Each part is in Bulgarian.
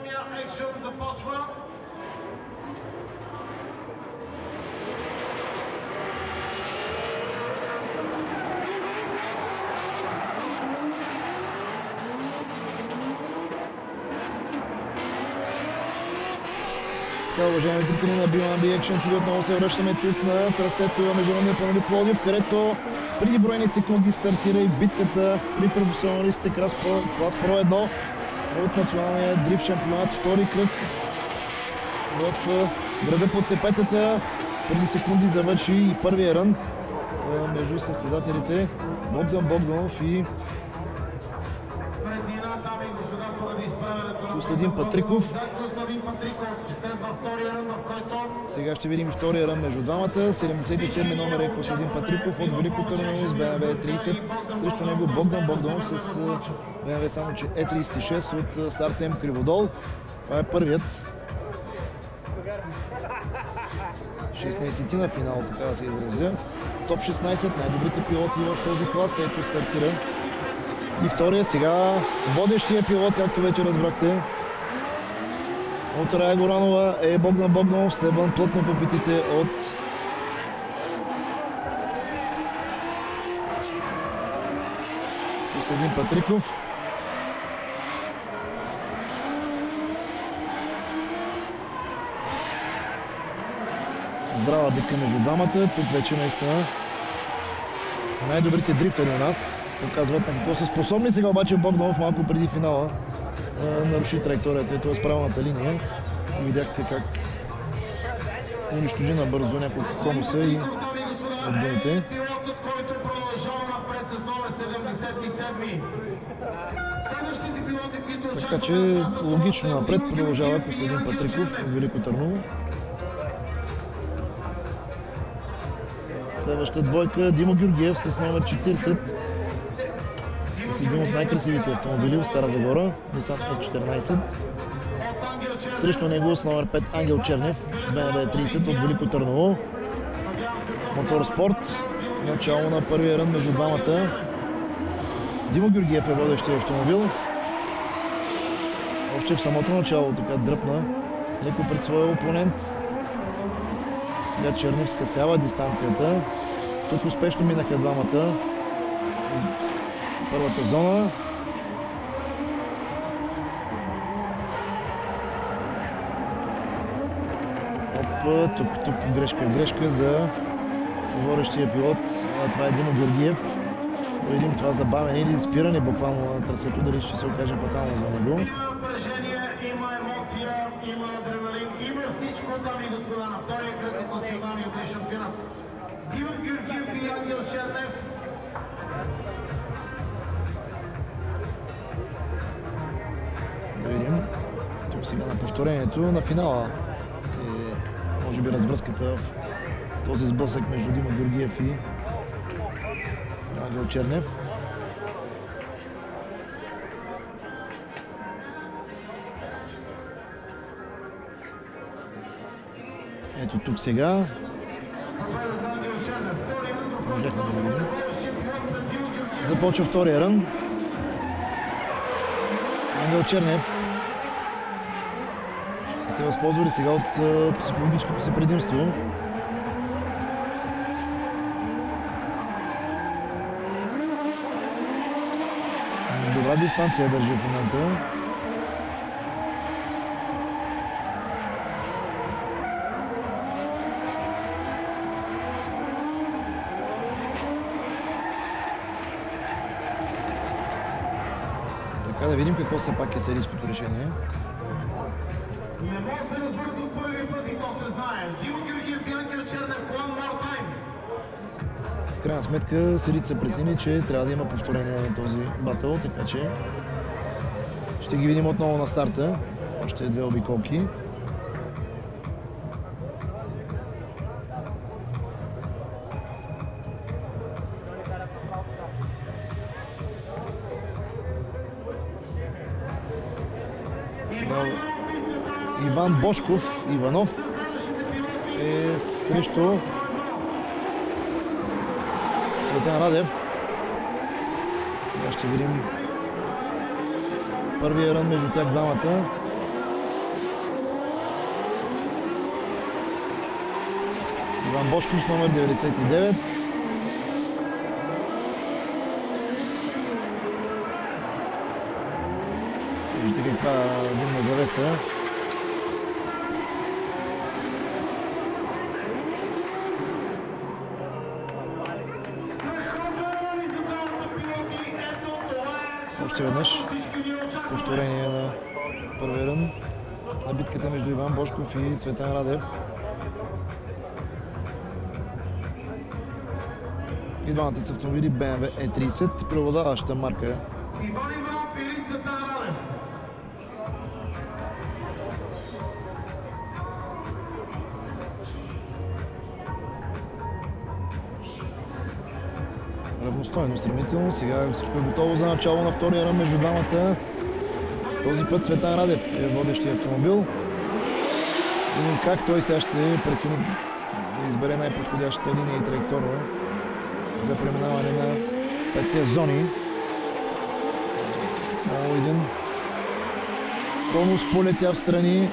Големия екшън започва. Така, уважаеми зрители на BMB Action TV, отново се връщаме тук на трасето на Международния планет Пловдив, където преди броени секунди стартира и битката при професионалистите клас Pro 1 от националния дрифт шампионат, втори кръг в града под цепетата. Преди секунди завърши и първия рън между състезателите Богдан Богданов и Костадин Патриков. Сега ще видим втория рън между двамата. 77 номер е Костадин Патриков от Велико Търново с BMW 30. Срещу него Богдан Богданов с BMW само че E36 от старт М Криводол. Това е първият 16-ти на финал, така да се изразя. Топ 16, най-добрите пилоти в този клас. Ето стартира и втория, сега водещия пилот, както вече разбрахте, от Рая Горанова е Богдан Богданов, следван плътно по питите от Костадин Патриков. Здрава битка между двамата. Тук вече наистина най-добрите дрифтери у нас показват на какво са способни. Сега обаче Богданов малко преди финала наруши траекторията, т.е. правилната линия. И видяхте как унищожи набързо няколко конуса и отгоните. Пилотът, който продължава напред с номер 77. Следващите пилоти, които очакват... Така че логично напред продължава Костадин Патриков от Велико Търново. Следваща двойка Димо Георгиев с номер 40. С един от най-красивите автомобили от Стара Загора, Nissan S14. Срещу него с номер 5 Ангел Чернев с BMW 30 от Велико Търново. Моторспорт. Начало на първия рън между двамата. Димо Георгиев е водещия автомобил. Още в самото начало така дръпна леко пред своя опонент. Сега Чернев скъсява дистанцията. Тук успешно минаха двамата. Първата зона. Тук грешка за говорещия пилот. Това е Димо Георгиев. Да видим това забавяне или спиране буквално на трасето, дали ще се окаже фатално за него. Има напрежение, има емоция, има адреналин, има всичко, дами и господа, на втория кръг от националния дрифт шампионат. Димо Георгиев и Ангел Чернев. Да видим. Тук сега на повторението на финала. Може би развръзката в този сблъсък между Димо Георгиев и Ангел Чернев. Ето тук сега. Започва втория рън. Ангел Чернев се възползва ли сега от психологическото си предимство. Добра дистанция държи в момента. Така да видим какво все пак е серийското решение. Не може да се разберат от първи път и то се знае. Димо Георгиев и Ангел Чернев, one more time. В крайна сметка съдите са прецени, че трябва да има повторение на този батъл, така че ще ги видим отново на старта. Още две обиколки. Сега Иван Бошков Иванов е срещу Цветан Радев. Сега ще видим първия рън между тях двамата. Иван Божков с номер 99. Вижте каква димна завеса. Още веднъж повторение на първия рън на битката между Иван Божков и Цветан Радев. И двамата са автомобили BMW E30, преобладаваща марка. Иван Иванов и Цветан Радев. Равностойно, сравнително. Сега всичко е готово за начало на втория рън между двамата. Този път Цветан Радев е водещия автомобил. Видим как той сега ще прецени да избере най-подходящата линия и траектория за преминаване на петте зони. Много един конус полетя в страни.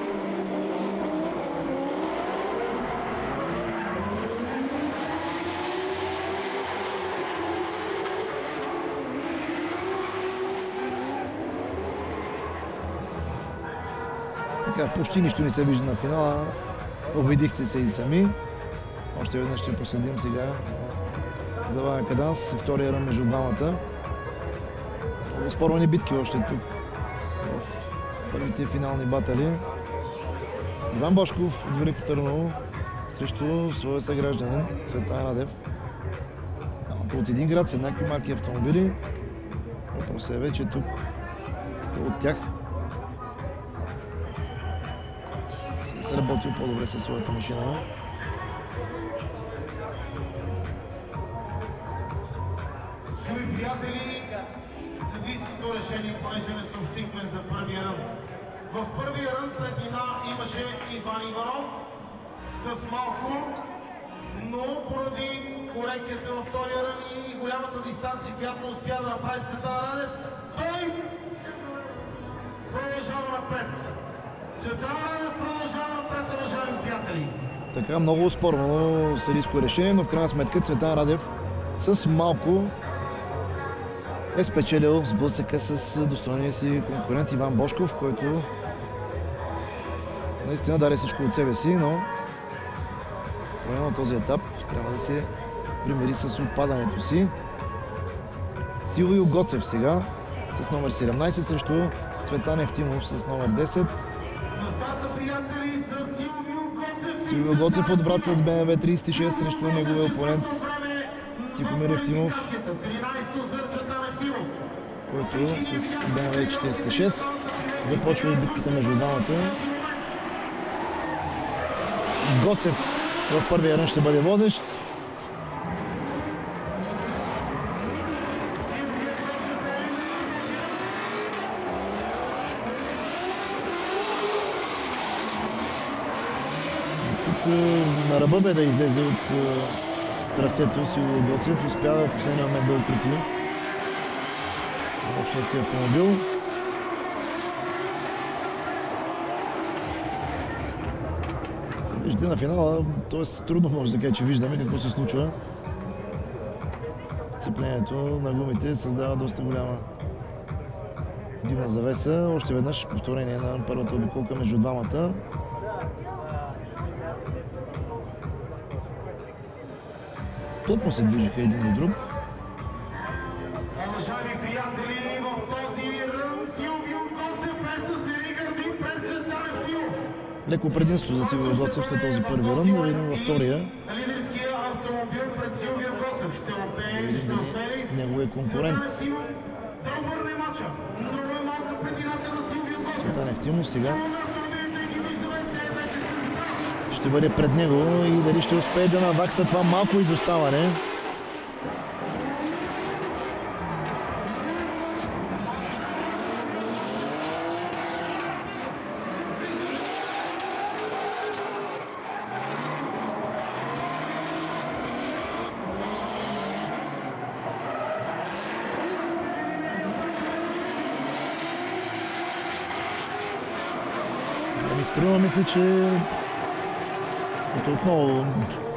Така, почти нищо не се вижда на финала. Убедихте се и сами. Още веднъж ще проследим сега за каданс, втория рън между двамата. Спорвани битки още тук в първите финални батали. Иван Божков от Велико Търново срещу своя съгражданин Цветан Радев. От един град с еднакви марки автомобили. Въпросът е вече тук от тях се работил по-добре със своята машина. Скъпи приятели, съдийското решение, понеже не съобщихме за първия рън. В първия рън предина имаше Иван Иванов с малко, но поради корекцията във втория рън и голямата дистанция, която успя да направи Цветан Радев, той продължава напред. Цветан Радев продължава напред, уважаеми приятели. Така, много оспорвано съдийско решение, но в крайна сметка Цветан Радев с малко е спечелил сблъсъка с достойния си конкурент Иван Божков, който наистина даде всичко от себе си, но на този етап трябва да се примири с отпадането си. Силвио Гоцев сега с номер 17 срещу Цветан Евтимов с номер 10. Силвио Гоцев от Враца с BMW 36 срещу неговия опонент Тихомир Евтимов, който с BMW 46. Започва и битката между двамата. Гоцев в първия рън ще бъде водещ. Тук на ръба бе да излезе от трасето Силвио Гоцев. Успя в последния момент да укрепи мощния си автомобил. Виждате на финала, т.е. трудно може да кажа, че виждаме какво се случва. Сцеплението на гумите създава доста голяма димна завеса. Още веднъж повторение на първата обиколка между двамата. Плътно се движиха един до друг. Уважаеми приятели, в този рън Силвио Гоцев без се гърди пред Цветан Евтимов. Леко предимство за Силвио Гоцев след този първи рън. Да видим във втория. Лидерския автомобил пред Силвио Гоцев. Ще успее ли? Неговия конкурент. Да обърне мача. Много е малка предината на Силвио Гоцев. Цветан Евтимов сега ще бъде пред него и дали ще успее да навакса това малко изоставане. Струва ми се, че отново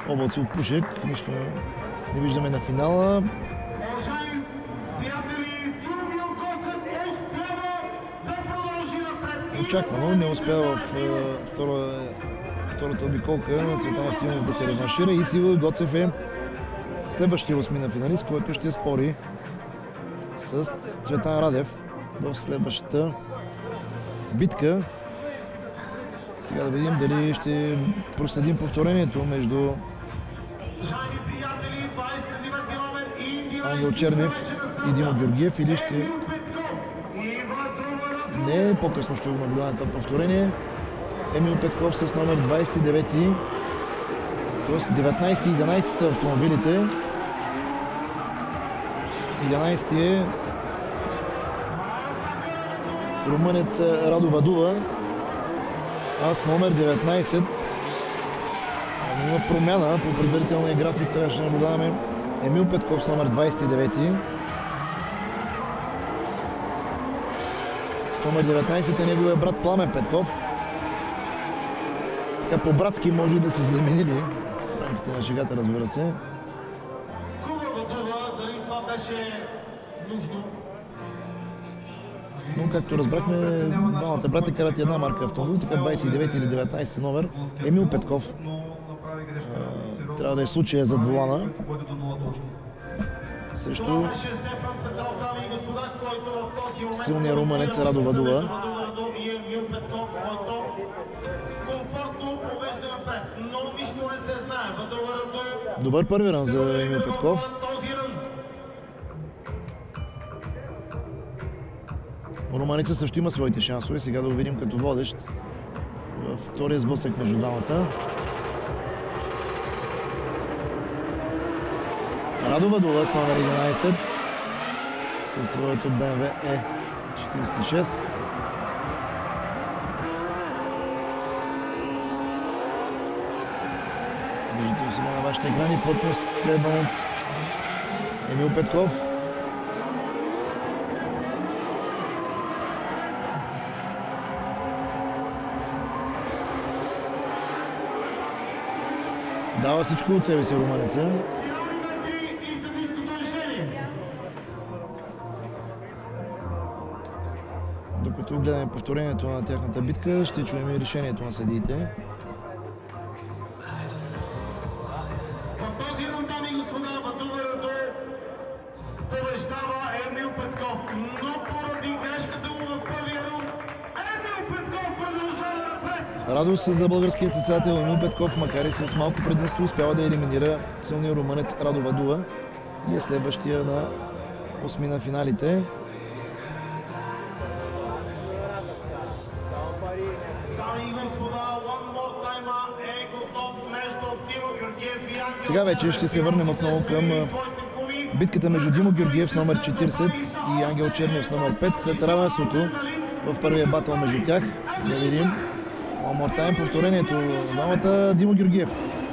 облаци от пушек. Нищо не виждаме на финала. Уважаеми приятели, Силвио Гоцев успява да продължи напред. Очаквано не успява в втората обиколка на Цветан Евтимов да се реваншира и Силвио Гоцев е следващия осмина финалист, който ще спори с Цветан Радев в следващата битка. Сега да видим дали ще проследим повторението между Ангел Чернев и Димо Георгиев или ще... Не, по-късно ще го наблюдаваме това повторение. Емил Петков с номер 29, т.е. 19 и 11 са автомобилите. 11 е румънец Радо Вадува, а с номер 19 има промяна по предварителния график. Трябваше да наблюдаваме Емил Петков с номер 29. С номер 19 е неговия брат Пламен Петков. Така по-братски може и да се заменили в рамките на шегата, разбира се. Хубаво това, дали това беше нужно? Но както разбрахме, двамата брата карат една марка автомобил, така 29 или 19 номер. Емил Петков трябва да е случая зад волана срещу силния румънец Радо Вадува. Добър първи ран за Емил Петков. Румънеца също има своите шансове. Сега да го видим като водещ във втория сблъсък между двамата. Радо Вадува с номер 11 със своето BMW E46. Виждате сега на вашите екрани плътност следван от Емил Петков. Дава всичко от себе си румънеца. Докато гледаме повторението на тяхната битка, ще чуем и решението на съдиите. В този раунд, дами и господа, Вадува Радо побеждава Емил Петков, но поради грешката му в първия раунд, Емил Петков продължава напред. Радост за българския състезател Емил Петков, макар и с малко предимство, успява да елиминира силния румънец Радо Вадува и е следващия на осмина финалите. Сега вече ще се върнем отново към битката между Димо Георгиев с номер 40 и Ангел Чернев с номер 5 след равенството в първия батъл между тях. Да видим One More Time, повторението на двамата. Димо Георгиев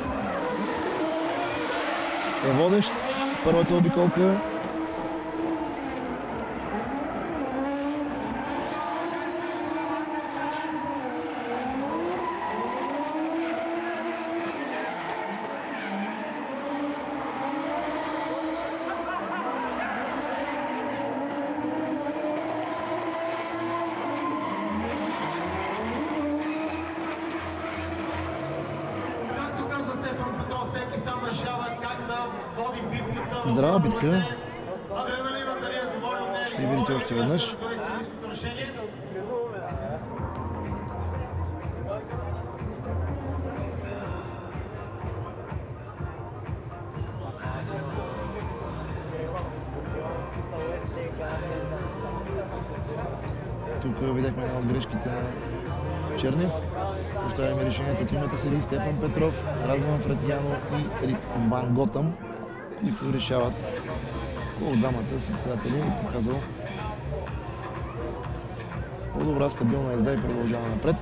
е водещ първата обиколка. Здрава битка. Ще видите още веднъж. Тук видяхме една от грешките на Чернев. Повтаряме решението от тримата седи Стефан Петров, Разван Фратияно и Рик Ван Готъм, които решават кой от двамата състезатели е показал по-добра стабилна езда и продължава напред.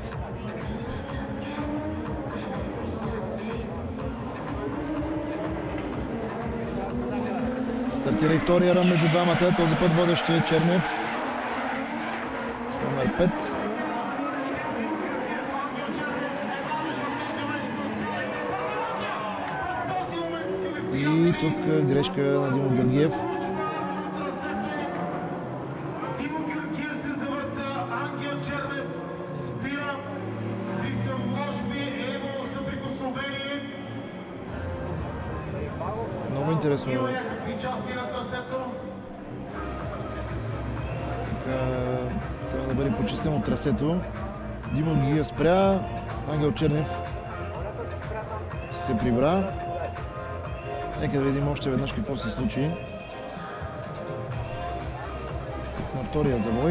Стартира и втория рън между двамата, този път водещ е Чернев с номер 5. тук грешка на Димо Георгиев. Димо Георгиев се завърта, Ангел Чернев спира. Виктор, може би е имало съприкосновение. Много интересно. Има някакви части на трасето. Трябва да бъде почистено трасето. Димо Георгиев спря, Ангел Чернев се прибра. Нека да видим още веднъж какво се случи. На втория завой.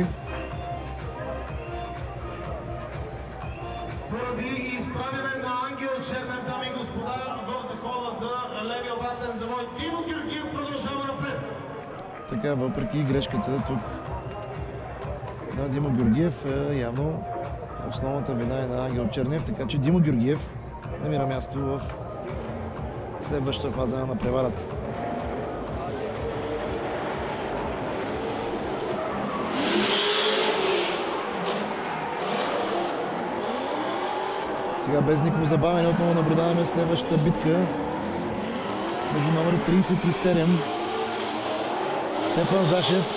Поради изправяне на Ангел Чернев, дами и господа, в захода за левия обратен завой, Димо Георгиев продължава напред. Така, въпреки грешката тук на Димо Георгиев, явно основната вина е на Ангел Чернев, така че Димо Георгиев намира място в следващата фаза на преварата. Сега без никакво забавяне отново наблюдаваме следващата битка между номер 37 Стефан Зашев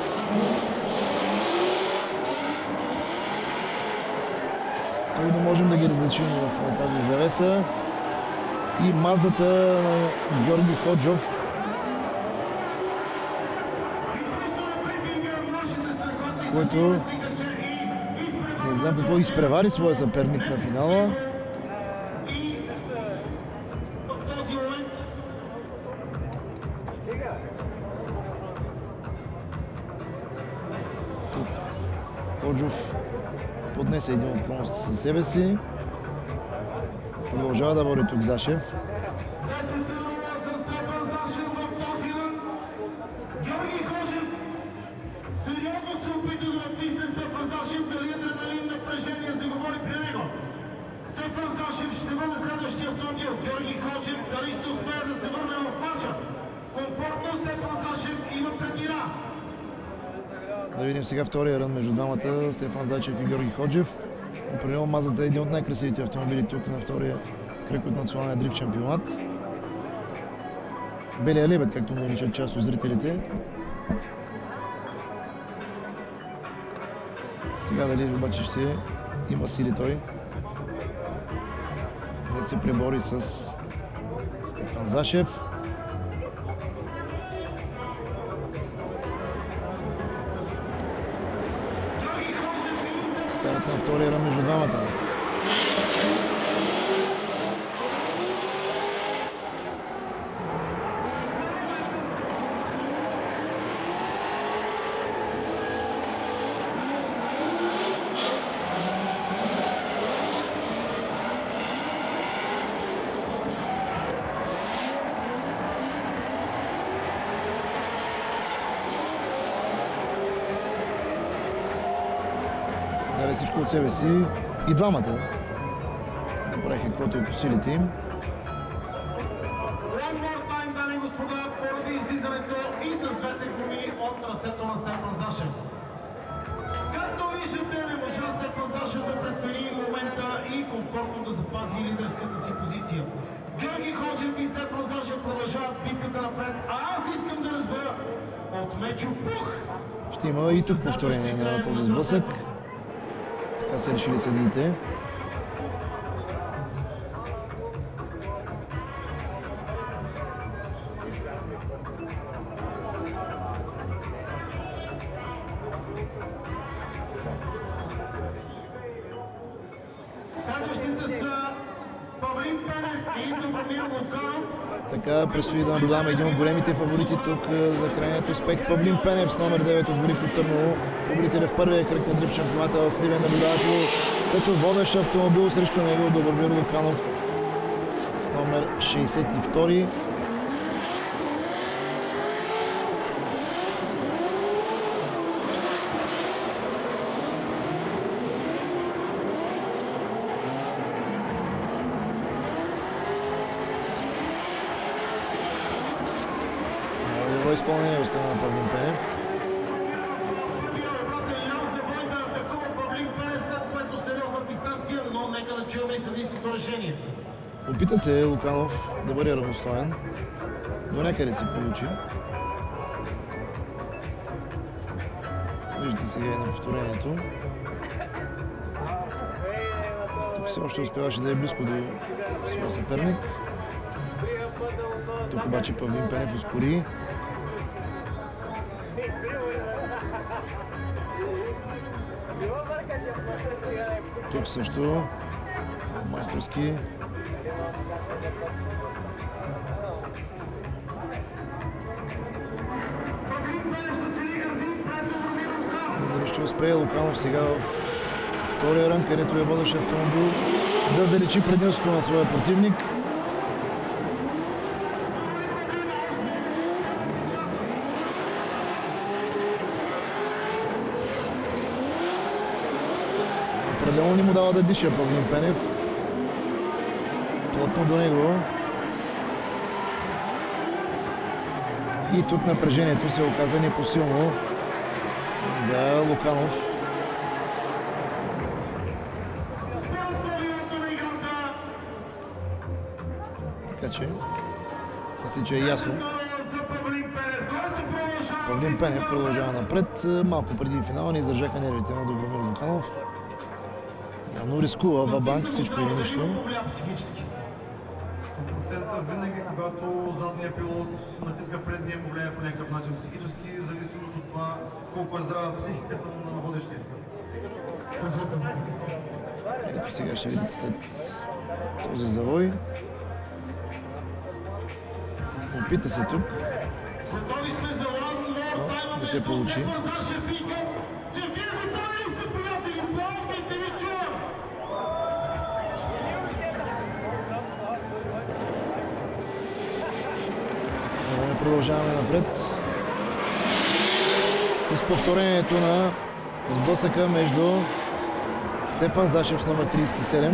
трудно можем да ги различим в тази завеса и Маздата на Георги Ходжов. Който не знам какво изпревари своя съперник на финала. Тук Ходжов поднесе един отклонност със себе си. Продължава да води тук Зашев. Георги Ходжев сериозно се опита да натисне Стефан Зашев, дали адреналин, напрежение се говори при него. Стефан Зашев ще бъде следващия автомобил. Георги Ходжев дали ще успее да се върне в матча. Комфортно Стефан Зашев има преднина. Да видим сега втория рън между двамата, Стефан Зайчев и Георги Ходжев. Определено Мазата е един от най-красивите автомобили тук на втория кръг от националния дрифт шампионат. Белия лебед, както му наричат част от зрителите. Сега дали обаче ще има сили той да се пребори с Стефан Зашев. Старът на втория рън между двамата. Дали всичко от себе си и двамата направиха каквото е по силите им. One more time, дами и господа, поради излизането и с двете гуми от трасето на Стефан Зашев. Както виждате, не можа Стефан Зашев да прецени момента и комфортно да запази лидерската си позиция. Георги Ходжев и Стефан Зашев продължават битката напред, а аз искам да разбера от Мечо Пух. Ще има и тук повторение на този сблъсък. Така са решили съдиите. Следващите са Павлин Пенев и Добромир Луканов. Така предстои да наблюдаваме един от големите фаворити тук за крайният успех. Павлин Пенев с номер 9 от Велико Търново. Победителя в първия кръг на дрифт шампионата в Сливен, наблюдават го като водещ автомобил срещу него Добромир Луканов с номер 62. Добро изпълнение от страна на Павлин Пенев. Завой да атакува Павлин Пенев, след което сериозна дистанция, но нека да чуем и съдийското решение. Опита се Луканов да бъде равностоен. До някъде се получи. Виждате сега и на повторението. Тук все още успяваше да е близко до своя съперник. Тук обаче Павлин Пенев ускори. Тук също майсторски. Дали ще успее Луканов сега в втория рън, където е водещ автомобил, да заличи предимството на своя противник. Определено не му дава да диша Павлин Пенев. Плътно до него. И тук напрежението се оказа непосилно за Луканов. Така че, мисля, че е ясно. Павлин Пенев продължава напред. Малко преди финала не издържаха нервите на Добромир Луканов. Явно рискува във банк всичко или нищо. 100% винаги, когато задният пилот натиска предния, му влияе по някакъв начин психически, зависимост от това колко е здрава психиката на водещия. Ето сега ще видите след този завой. Опита се тук. Но не се получи. Продължаваме напред с повторението на сблъсъка между Стефан Зашев с номер 37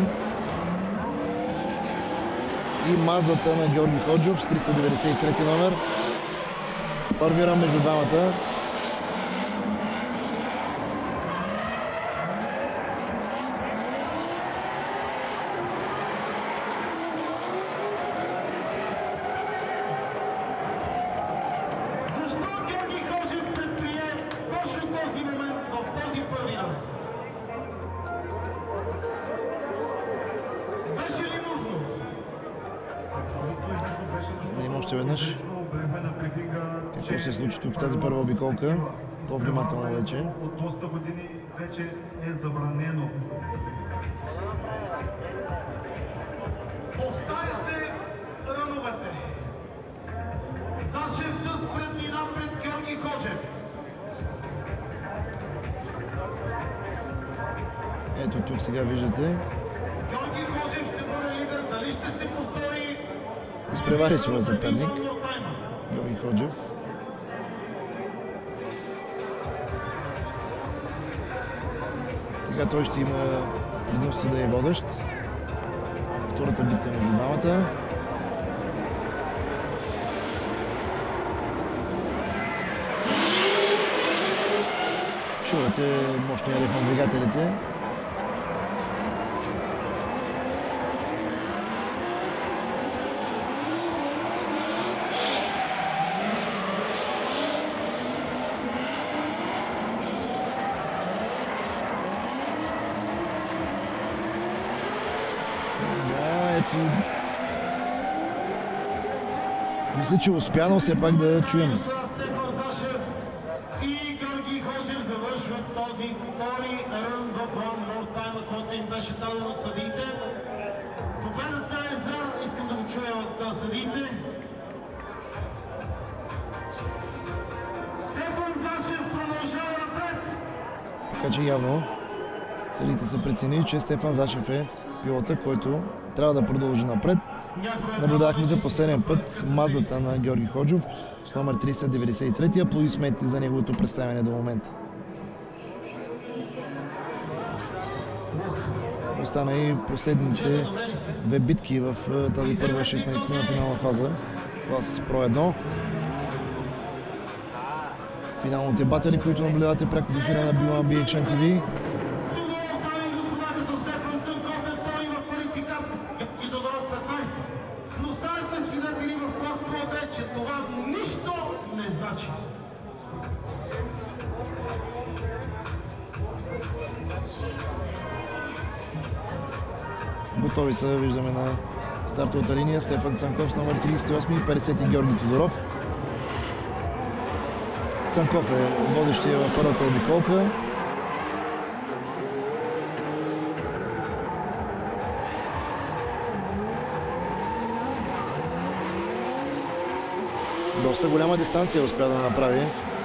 и Маздата на Георги Ходжов с 393 номер. Първи рън между двамата. Още веднъж. Какво се случи тук в тази първа обиколка? По-внимателно вече. От доста години вече е забранено. Повтаря се ръновете. Зашев с преднина пред Георги Ходжев. Ето тук сега виждате. Георги Ходжев ще бъде лидер. Дали ще се повтори? Изпревари своя съперник Георги Ходжев. Сега той ще има предимство да е водещ. Втората битка между двамата. Чувате мощния рев на двигателите. Мисля, че успяно все пак да чуем. Стефан Зашев и Георги Ходжев завършват този втори рън в One More Time, който им беше даден от съдиите. Победата е за, искам да го чуя от съдиите. Стефан Зашев продължава напред. Така че явно съдиите са преценили, че Стефан Зашев е пилота, който трябва да продължи напред. Наблюдахме за последен път Маздата на Георги Ходжов с номер 393. Аплодисменти за неговото представяне до момента. Остана и последните две битки в тази първа 16-на финална фаза. Клас Pro 1. Финалните батери, които наблюдавате пряко в ефира на B1 Action TV. Тодоров, дами и господа, като Стефан Цанков е втори в квалификация. И Тодоров 15 начин. Готови са, виждаме на стартовата линия Стефан Цанков с номер 38 и 50 Георги Тодоров. Цанков е водещия в първата обиколка. Доста голяма дистанция успя да направи.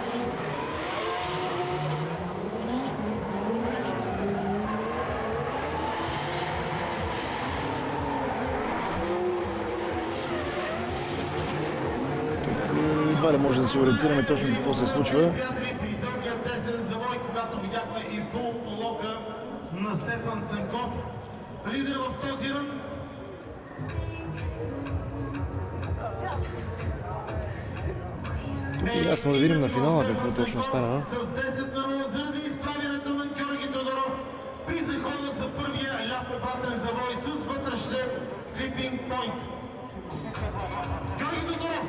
Едва ли може да се ориентираме точно какво се случва. Приятели, при дългия десен завой, когато видяхме и фул лока на Стефан Цанков, лидер в този рън. Тук е ясно да видим на финала какво точно стана. С 10 на 0 заради изправянето на Георги Тодоров при захода за първия ляв обратен завой с вътрешен клипинг пойнт. Георги Тодоров.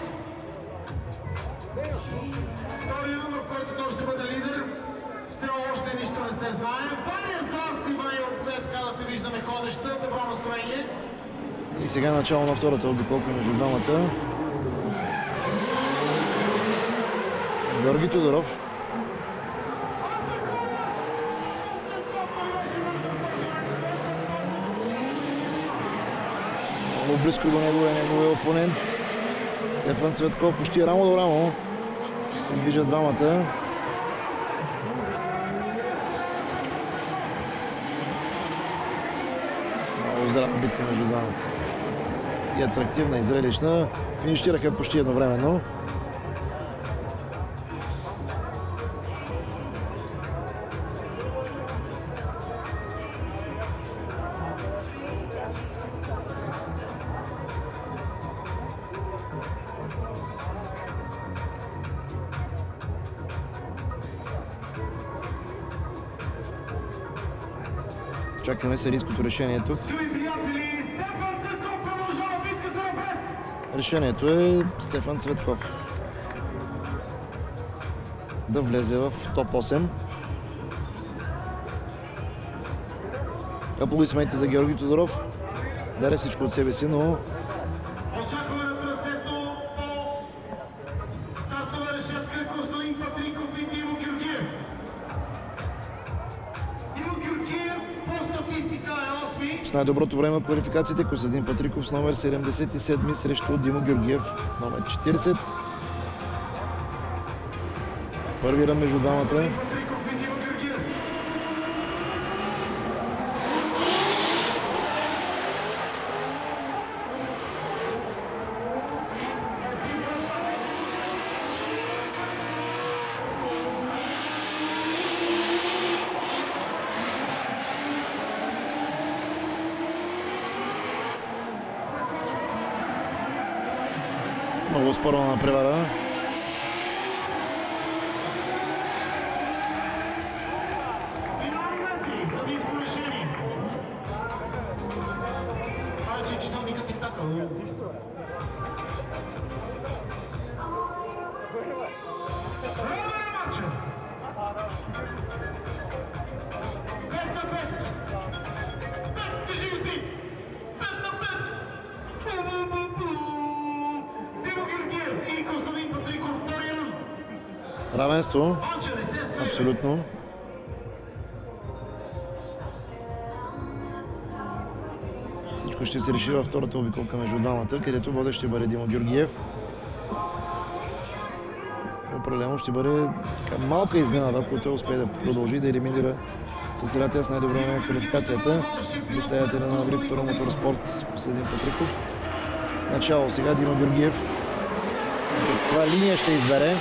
Втори рън, в който той ще бъде лидер. Все още нищо не се знае. Ваня, здрасти, Ваня, отпред, така да те виждаме ходеща. Добро настроение. И сега начало на втората обиколка между двамата. Георги Тодоров. Много близко до него е неговия опонент. Стефан Цветков почти рамо до рамо. Се движат двамата. Много здрава битка между двамата. И атрактивна, и зрелищна. Финишираха почти едновременно. Чакаме серийското решение тук. Решението е Стефан Цветков да влезе в топ 8. Аплодисменти за Георги Тодоров. Даде всичко от себе си, но Очакваме на трасето по стартова решетка Костадин Патриков и Димо Георгиев. Димо Георгиев по статистика е 8. с най-доброто време от квалификациите Костадин Патриков с номер 77 срещу Димо Георгиев номер 40. Първи рън между двамата. Патриков и Димо Георгиев. Много спорна превара. Финални метри, съдийско решение. Това е, че часовника тик-така. Време на матча. 5 на 5. 5, кажи го ти. 5 на 5. Димо Георгиев и Костадин Патриков, втори рън. Равенство. Манче не се смее. Абсолютно. Всичко ще се реши във втората обиколка между двамата, където водещ ще бъде Димо Георгиев. Определено ще бъде малка изненада, ако той успее да продължи да елиминира състезателя с най-добро време в квалификацията. Представителя на Бриторо Моторспорт Костадин Патриков. Начало сега Димо Георгиев. Каква линия ще избере?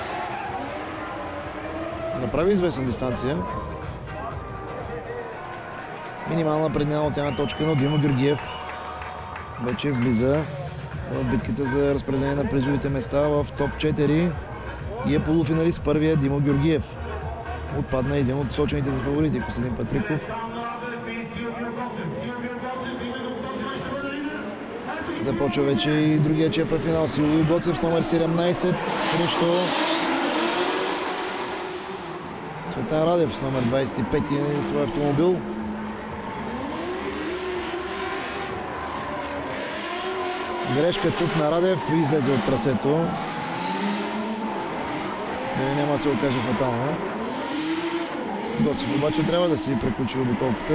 Направи известна дистанция. Минимална преднина от една точка, но Димо Георгиев вече влиза в битката за разпределение на призовите места в топ 4 и е полуфиналист първия Димо Георгиев. Отпадна един от сочените за фаворити Костадин Петриков. Започва вече и другия четвъртфинал. Силвио Гоцев с номер 17 срещу Цветан Радев с номер 25 на своя автомобил. Грешка тук на Радев и излезе от трасето. Няма да се окаже фатално. Гоцев обаче трябва да си приключи обиколката.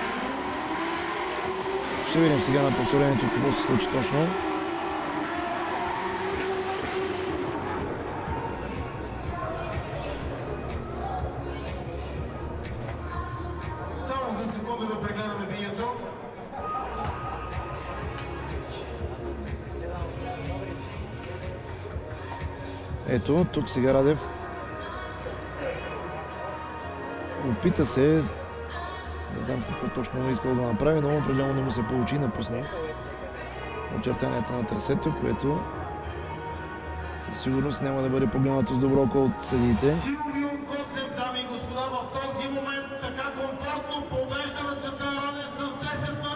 Ще видим сега на повторението какво се случи точно. Само за секунда да прегледаме бието. Ето, тук сега Радев опита се, не знам какво точно искал да направи, но определено не му се получи и напусна очертанията на трасето, което със сигурност няма да бъде погледнато с добро око от съдиите. Силвио Гоцев, дами и господа, в този момент така комфортно повежда на Цветан Радев с 10 на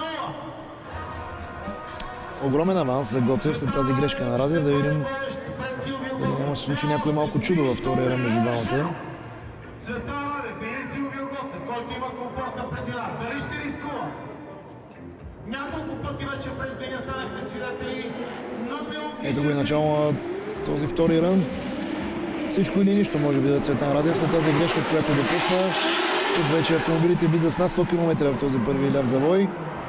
0. Огромен аванс за Гоцев след тази грешка на Радев. Да видим дали няма да се случи някой малко чудо във втория ръм между двамата. Цветан Радев или Силвио Гоцев, който има комфортна предина, дали ще рискува? Няколко пъти вече през деня станахме свидетели на биологичен... Ето го и начало на този втори рън. Всичко или нищо може би да Цветан Радев след тази грешка, която допусна. Тук вече автомобилите влизат с над 100 км в този първи ляв завой.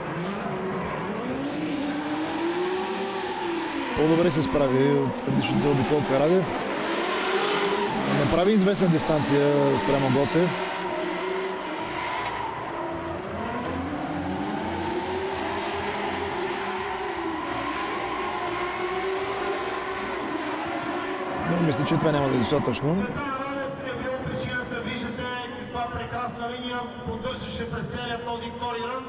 По-добре се справи от предишната обиколка Радев. Направи известна дистанция спрямо Гоцев. Но мисля, че това няма да е достатъчно. Цветан Радев е бил причината, виждате каква прекрасна линия поддържаше през целия този втори рън.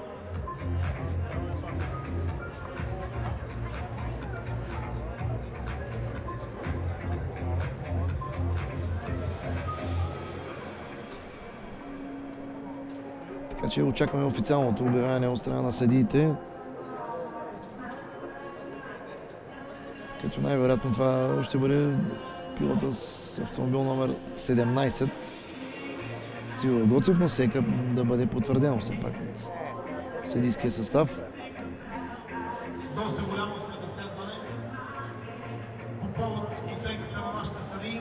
Така че очакваме официалното обявяване от страна на съдиите. Като най-вероятно това ще бъде пилота с автомобил номер 17. Силвио Гоцев, но всека да бъде потвърдено все пак от съдийския състав. Доста голямо събеседване по повод оценката на нашите съдии.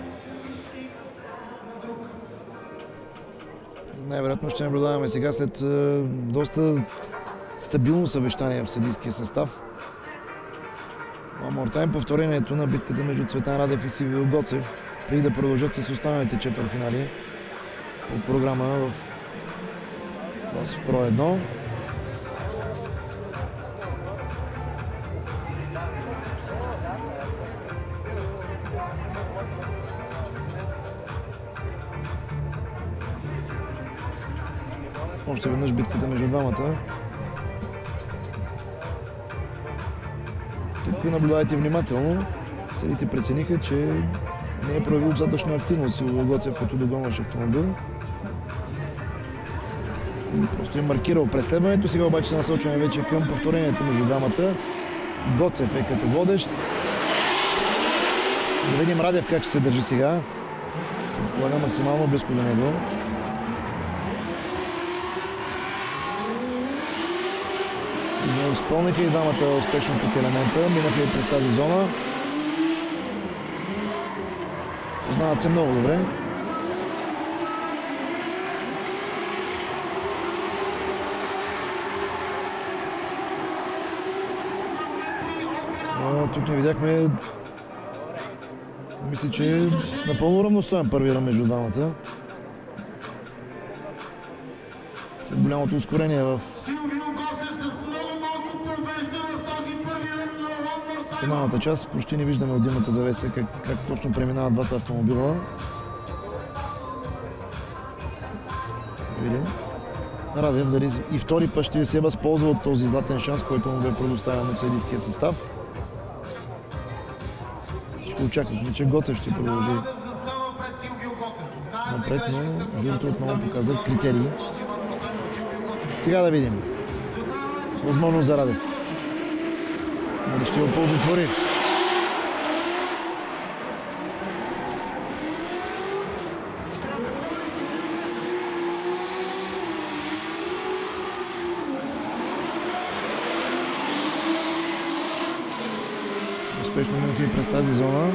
На друг. Най-вероятно ще наблюдаваме сега след доста стабилно съвещание в съдийския състав. One more time, повторението на битката между Цветан Радев и Силвио Гоцев, преди да продължат с останалите четвъртфинали по програма в клас Pro 1. Още веднъж битката между двамата. Тук наблюдайте внимателно. Съдите прецениха, че не е проявил достатъчно активност Силвио Гоцев, като догонваше автомобил. Просто е маркирал преследването. Сега обаче се насочваме вече към повторението между двамата. Гоцев е като водещ. Да видим Радев как ще се държи сега. Предполага максимално близко до него. Изпълниха и двамата успешно тук елемента, минаха и през тази зона. Познават се много добре. Тук не видяхме, мисля, че е напълно равностоен първи ръм между двамата. След голямото ускорение в финалната част, почти не виждаме от димната завеса как точно преминават двата автомобила. Видим. Радев дали и втори път ще се възползва от този златен шанс, който му бе предоставен от съдийския състав. Всичко очаквахме, че Гоцев ще продължи напред, но журито отново показа критерии. Сега да видим. Възможност за Радев. Дали ще го оползотвори? Успешно минути през тази зона.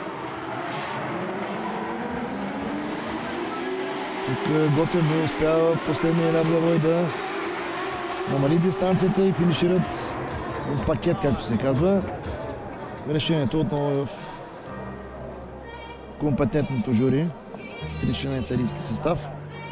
Тук Гоцев успява последния ляв завой да намали дистанцията и финишират в пакет, както се казва. Решението отново е в компетентното жури. 3-членен съдийски състав.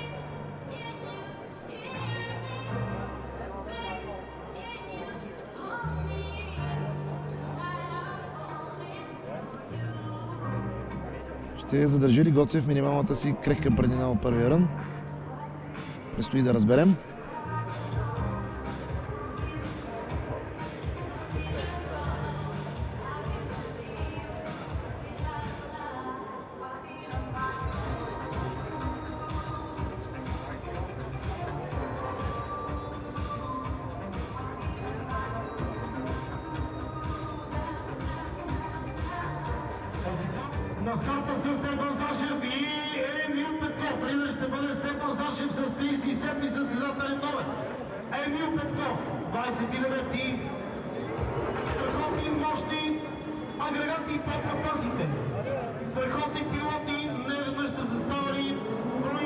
Ще задържи ли Гоцев минималната си крехка преднина от първия рън? Предстои да разберем. На старта с Стефан Зашев и Емил Петков. Лидер ще бъде Стефан Зашев с 37-ми състезателен номер. Емил Петков, 29-ти. Страхотни, мощни агрегати под капаците. Страхотни пилоти, неведнъж са заставали брои.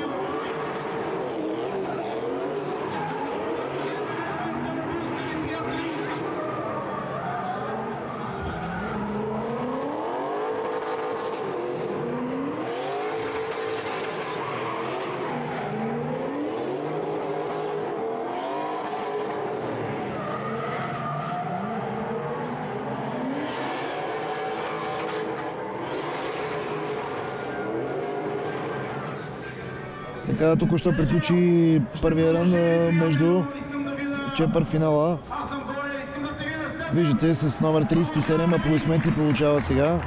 Така, току-що приключи първия рън между четвъртфинала. Виждате, с номер 37 аплодисменти получава сега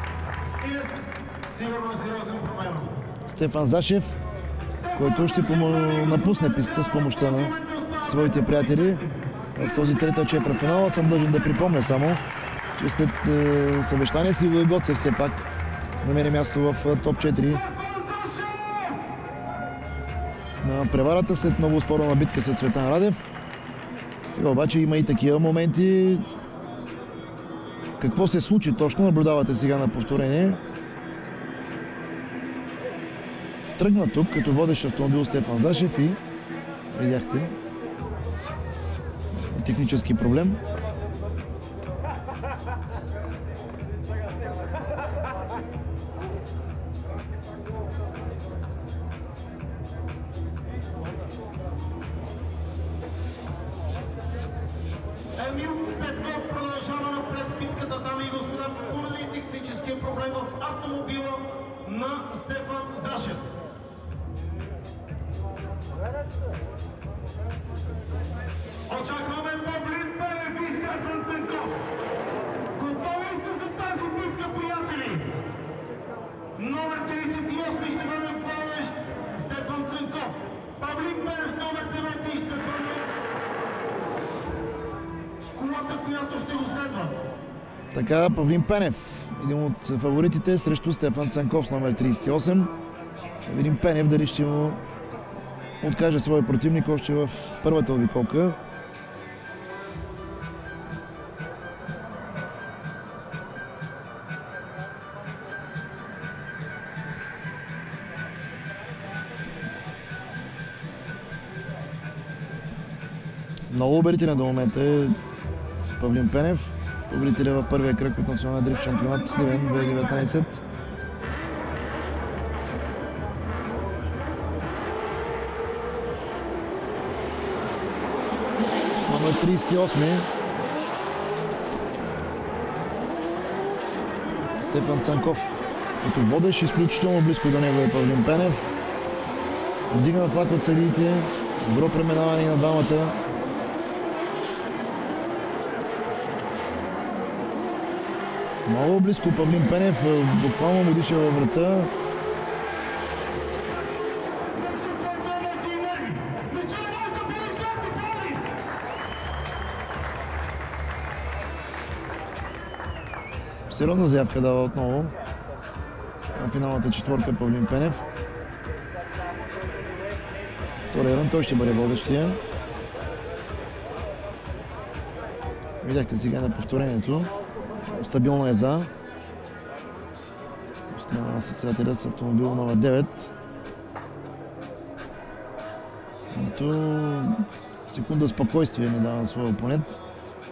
Стефан Зашев, който ще напусне пистата с помощта на своите приятели в този трета четвъртфинала. Съм длъжен да припомня само, че след съвещание си Илой Гоцев все пак намери място в топ 4 на преварата след много спорна битка с Цветан Радев. Сега обаче има и такива моменти. Какво се случи точно, наблюдавате сега на повторение. Тръгна тук като водещ автомобил Стефан Зашев и видяхте технически проблем. Емил Петков продължава напред битката, дами и господа, поради техническия проблем в автомобила на Стефан Зашев. Очакваме Павлин Пенев и Стефан Цанков. Готови сте за тази битка, приятели? Номер 38 ще бъде водещ Стефан Цанков. Павлин Пенев с номер 9 ще бъде колата, която ще го следва. Така, Павлин Пенев, един от фаворитите срещу Стефан Цанков с номер 38. Видим Пенев дали ще му откаже своя противник още в първата обиколка. Много убедителен до момента е Павлин Пенев, победителя в първия кръг от националния дрифт шампионат Сливен 2019. С номер 38 Стефан Цанков, като водещ изключително близко до него е Павлин Пенев. Вдигна флаг от съдиите Добро преминаване на двамата. Много близко Павлин Пенев, буквално му дича във врата. Сериозна заявка дава отново на финалната четворка Павлин Пенев. Втория рън, той ще бъде водещия. Видяхте сега на повторението. Стабилна езда. Страна на състезателя с автомобил номер 9. Секунда спокойствие не дава на своя опонент.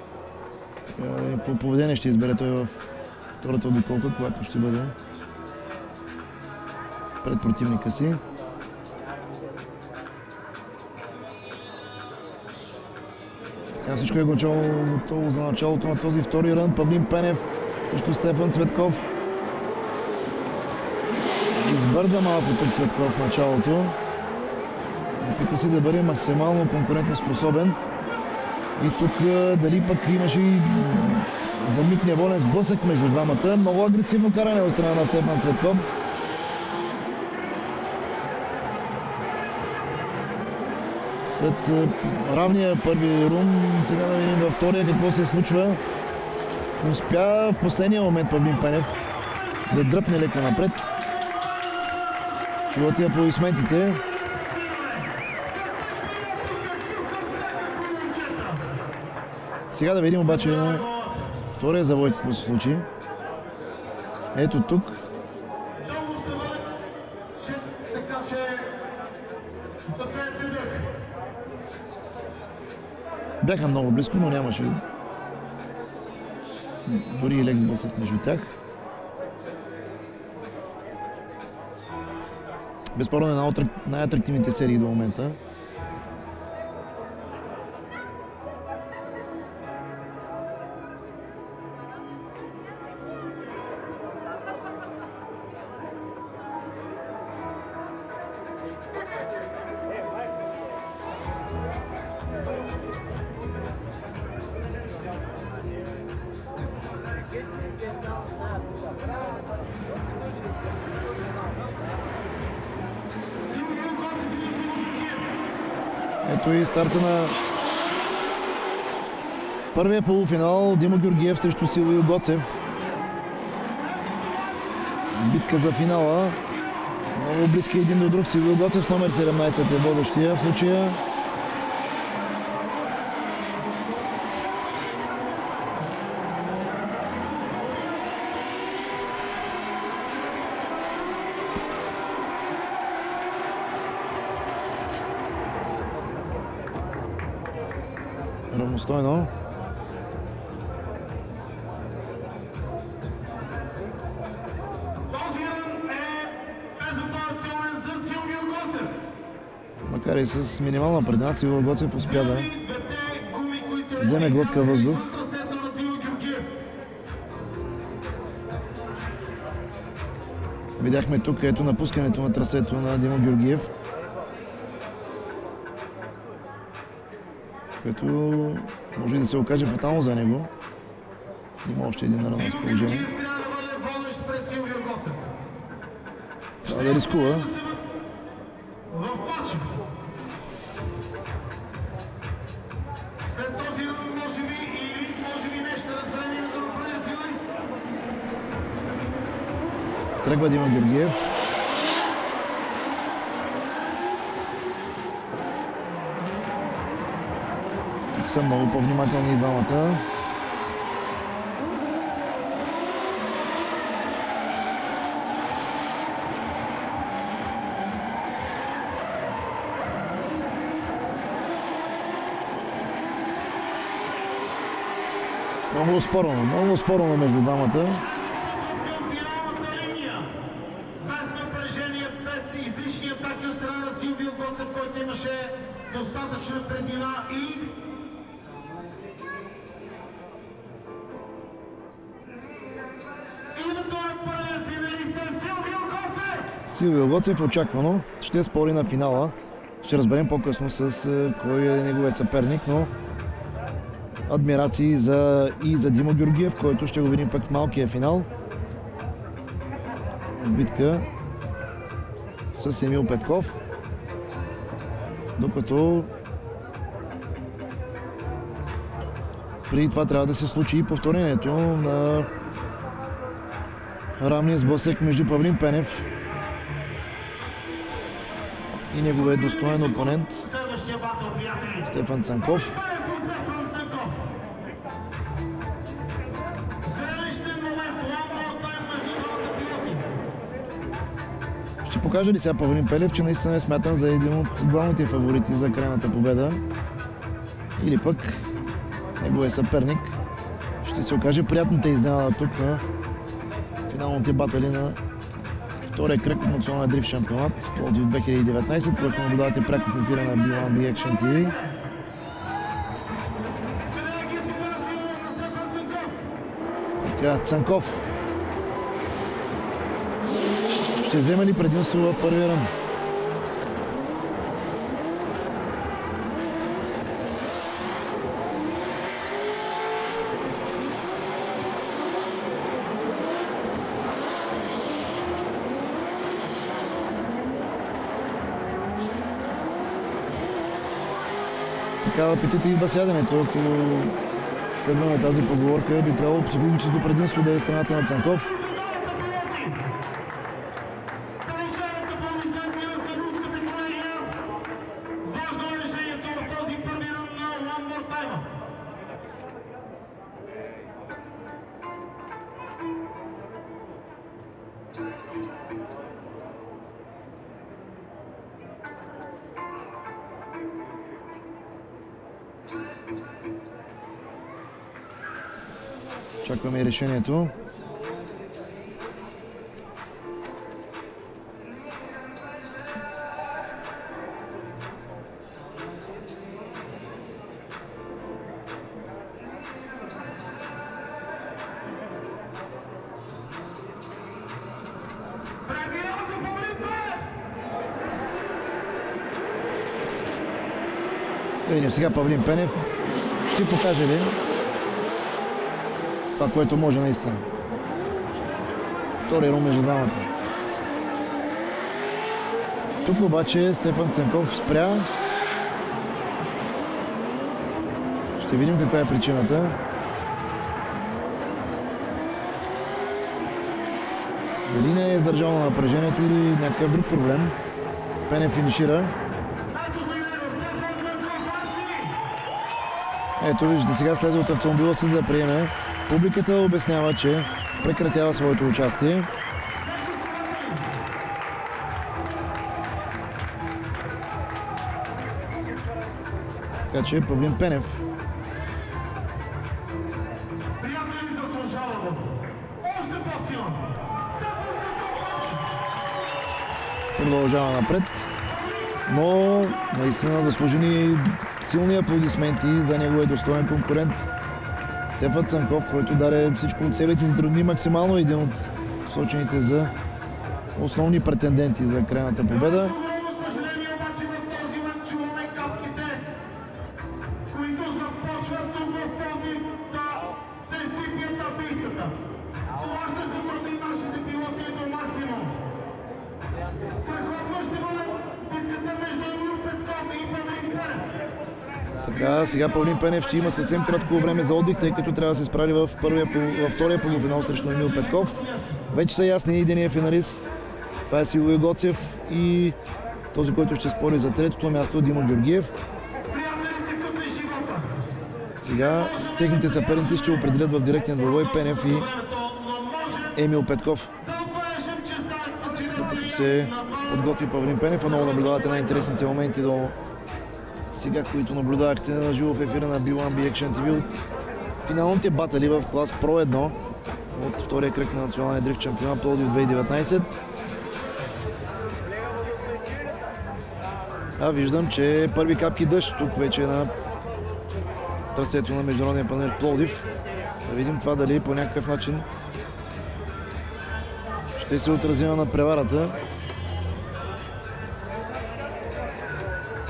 По поведение ще избере той в втората обиколка, която ще бъде пред противника си. Така всичко е готово за началото на този втори рън. Павлин Пенев срещу Стефан Цветков. Избърза малко тук Цветков в началото. Опитва се да бъде максимално конкурентно способен. И тук дали пък имаше и за миг неволен сблъсък между двамата. Много агресивно каране от страна на Стефан Цветков. След равния първи рун, сега да видим във втория какво се случва. Успя в последния момент Павлин Пенев да дръпне леко напред. Чувате аплодисментите. Сега да видим обаче на втория завой какво се случи. Ето тук. Бяха много близко, но нямаше дори и лек сблъсък между тях. Безспорно една от най-атрактивните серии до момента. Ето и старта на първия полуфинал. Димо Георгиев срещу Силвио Гоцев. Битка за финала. Много близки един до друг. Силвио Гоцев номер 17 е водещия в случая. Равностойно. Този рън е безапелационен за Силвио Гоцев. Макар и с минимална предна, Силвио Гоцев успя да вземе глътка въздух. Видяхме тук ето напускането на трасето на Димо Георгиев, което може и да се окаже фатално за него. Има още един на разположение. Трябва да рискува. След този рън може би нещо разберем и да направим финалист. Тръгва Димо Георгиев. Тук са много по-внимателни и двамата. Много спорно между двамата. Към финалната линия. Без напрежение, без излишни атаки от страна на Силвио Гоцев, който имаше достатъчна преднина и... Името е първият финалист е Силвио Гоцев! Силвио Гоцев очаквано ще спори на финала. Ще разберем по-късно с кой е неговия съперник, но адмирации и за Димо Георгиев, който ще го видим пък в малкия финал. Битка с Емил Петков. Докато преди това трябва да се случи и повторението на равния сблъсък между Павлин Пенев и неговия достоен опонент Стефан Цанков. Ще покаже ли сега Павлин Пенев, че наистина е смятан за един от главните фаворити за крайната победа? Или пък неговия съперник ще се окаже приятната изненада тук на финалните батали на втория кръг от националния дрифт шампионат Пловдив 2019, който наблюдавате пряко в ефира на B1B Action TV. Така, Цанков ще вземе ли предимство в първия рънд? Такава апетита идва сядането. Ако следваме тази поговорка, би трябвало психологическото предимство да е страната на Цанков. Чакваме решението. Да видим сега Павлин Пенев. Ще покаже ли това, което може наистина. Втори рум между двамата. Тук обаче Стефан Цанков спря. Ще видим каква е причината. Дали не е издържал на напрежението или някакъв друг проблем. Пенев финишира. Ето виждате, сега слезе от автомобила си за да приеме. Публиката обяснява, че прекратява своето участие. Така че Павлин Пенев продължава напред, но наистина заслужени силни аплодисменти за неговия достоен конкурент Стефан Цанков, който даде всичко от себе си, затрудни максимално един от сочените за основни претенденти за крайната победа. Така, сега Павлин Пенев ще има съвсем кратко време за отдих, тъй като трябва да се справи във втория полуфинал срещу Емил Петков. Вече са ясни единия финалист. Това е Силвио Гоцев и този, който ще спори за третото място, Димо Георгиев. Сега с техните съперници ще определят в директен двубой Пенев и Емил Петков. Докато се подготви Павлин Пенев, много наблюдавате най-интересните моменти до сега, които наблюдавахте на живо в ефира на B1B Action TV от финалните батали в клас Pro 1 от втория кръг на националния дрифт шампионат Пловдив 2019. Виждам, че първи капки дъжд тук вече на трасето на международния панел в Пловдив. Да видим това дали по някакъв начин ще се отрази на преварата.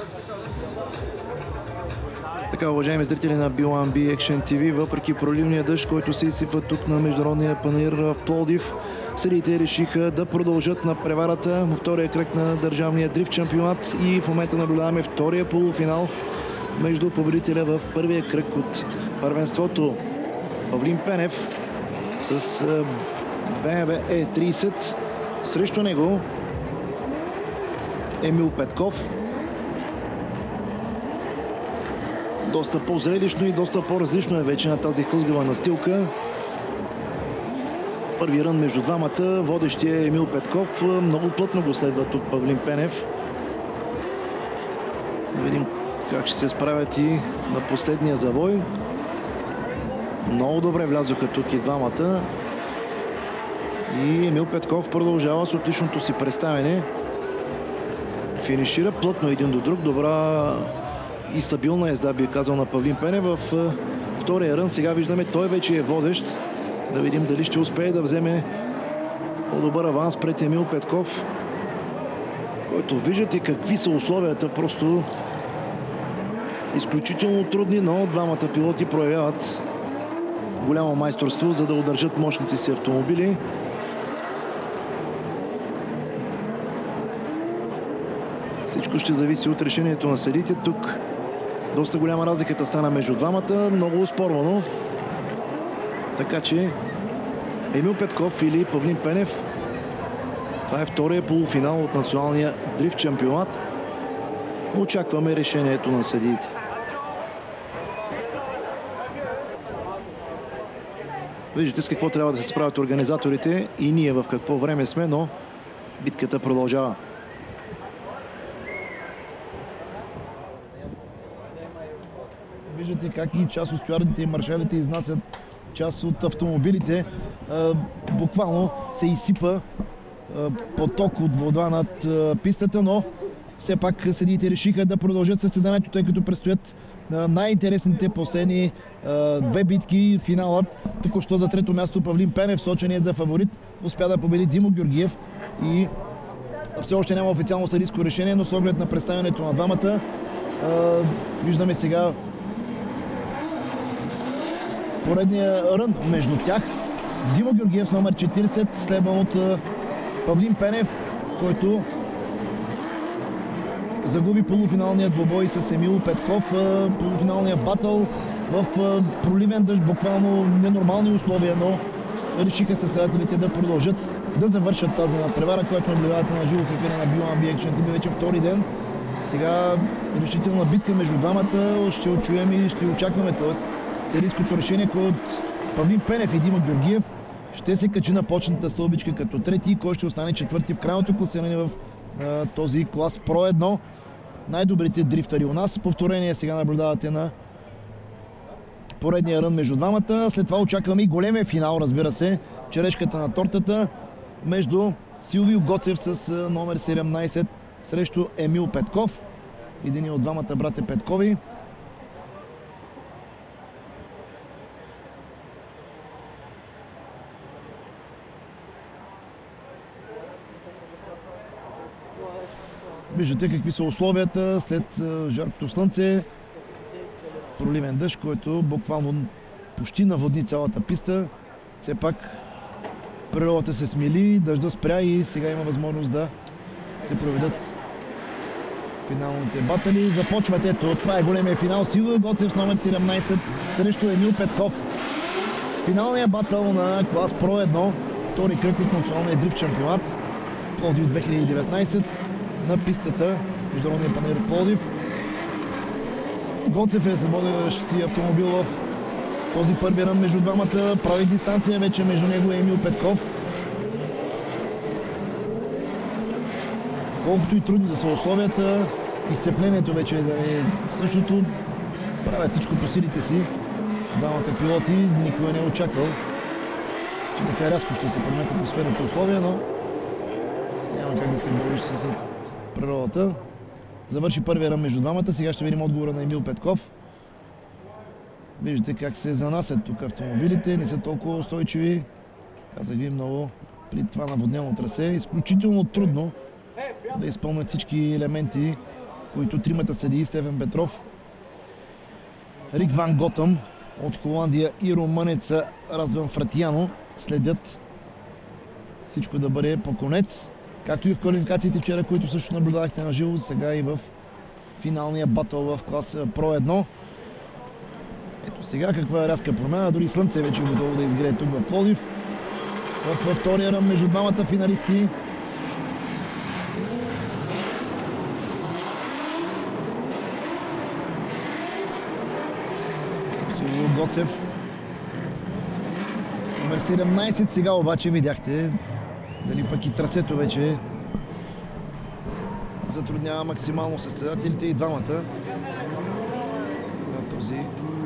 Така, уважаеми зрители на B1B Action TV, въпреки проливния дъжд, който се изсипва тук на Международния панаир в Пловдив, съдиите решиха да продължат на преварата във втория кръг на държавния дрифт чемпионат и в момента наблюдаваме втория полуфинал между победителя в първия кръг от първенството Павлин Пенев с BMW E30. Срещу него Емил Петков. Доста по-зрелищно и доста по-различно е вече на тази хлъзгава настилка. Първи рън между двамата. Водещия е Емил Петков. Много плътно го следва тук Павлин Пенев. Да видим как ще се справят и на последния завой. Много добре влязоха тук и двамата. И Емил Петков продължава с отличното си представяне. Финишира плътно един до друг. Добра и стабилна езда, би казал, на Павлин Пенев. В втория рън сега виждаме, той вече е водещ. Да видим дали ще успее да вземе по-добър аванс пред Емил Петков, който виждате какви са условията. Просто изключително трудни, но двамата пилоти проявяват голямо майсторство, за да удържат мощните си автомобили. Всичко ще зависи от решението на съдиите. Тук доста голяма разликата стана между двамата. Много оспорвано. Така че Емил Петков или Павлин Пенев. Това е втория полуфинал от националния дрифт чемпионат. Очакваме решението на съдиите. Виждате с какво трябва да се справят организаторите и ние в какво време сме, но битката продължава. Виждате как и част от стюардите и маршалите изнасят част от автомобилите. Буквално се изсипа поток от вода над пистата, но все пак съдиите решиха да продължат състезанието, тъй като предстоят най-интересните последни две битки. Финалът току-що за трето място Павлин Пенев, сочен е за фаворит, успя да победи Димо Георгиев и все още няма официално съдийско решение, но с оглед на представянето на двамата виждаме сега поредния рън между тях. Димо Георгиев номер 40, следван от Павлин Пенев, който загуби полуфиналния двубой с Емил Петков. Полуфиналния батъл в проливен дъжд, буквално ненормални условия, но решиха състезателите да продължат да завършат тази надпревара, която наблюдавате на живо в ефира на B1B Action TV вече втори ден. Сега решителна битка между двамата. Ще очуем и ще очакваме, т.е. съдийското решение, кой от Павлин Пенев и Димо Георгиев ще се качи на почната стълбичка като трети и кой ще остане четвърти в крайното класиране в този клас Pro 1. Най-добрите дрифтари у нас. Повторение сега наблюдавате на поредния рън между двамата. След това очакваме и големия финал, разбира се. Черешката на тортата между Силвио Гоцев с номер 17 срещу Емил Петков. Един от двамата брате Петкови. Виждате какви са условията след жаркото слънце. Проливен дъжд, който буквално почти наводни цялата писта. Все пак природата се смили, дъжда спря и сега има възможност да се проведат финалните батали. Започват, ето, това е големия финал. Силвио Гоцев с номер 17 срещу Емил Петков. Финалният батъл на клас Pro 1. Втори кръг от националния дрифт чемпионат. Пловдив 2019. На пистата Международния панаир Пловдив. Гоцев е водещия автомобил в този първи рън между двамата. Прави дистанция вече между него и Емил Петков. Колкото и трудни да са условията, изцеплението вече да е същото. Правят всичко по силите си. Двамата пилоти, никой не е очаквал, че така рязко ще се променят атмосферните условия, но няма как да се бориш с природата. Завърши първия рън между двамата. Сега ще видим отговора на Емил Петков. Виждате как се занасят тук автомобилите. Не са толкова устойчиви. Казах ви, много при това наводнено трасе. Изключително трудно да изпълнят всички елементи които тримата съдии Стефан Петров, Рик Ван Готъм от Холандия и румънеца Раздван Фратияно следят всичко да бъде по конец. Както и в квалификациите вчера, които също наблюдахте на живо, сега и в финалния батъл в клас Pro 1. Ето сега каква рязка промяна, дори слънце вече е готово да изгрее тук в Пловдив. В втория ръм между двамата финалисти. Силвио Гоцев с номер 17. Сега обаче видяхте дали пък и трасето вече затруднява максимално състезателите и двамата на този